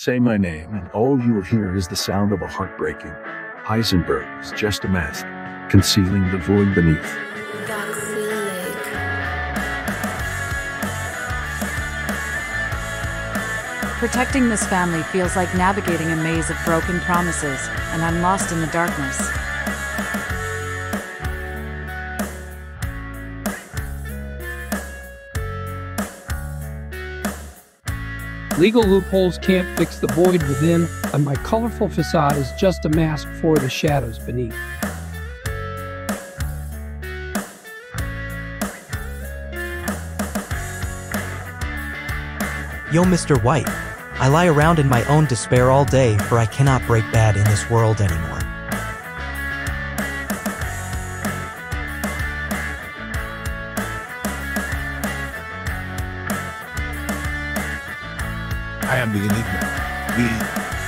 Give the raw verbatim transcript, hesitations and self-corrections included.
Say my name, and all you will hear is the sound of a heartbreaking. Heisenberg is just a mask, concealing the void beneath. Protecting this family feels like navigating a maze of broken promises, and I'm lost in the darkness. Legal loopholes can't fix the void within, and my colorful facade is just a mask for the shadows beneath. Yo, Mister White. I lie around in my own despair all day, for I cannot break bad in this world anymore. I am the enigma. Me.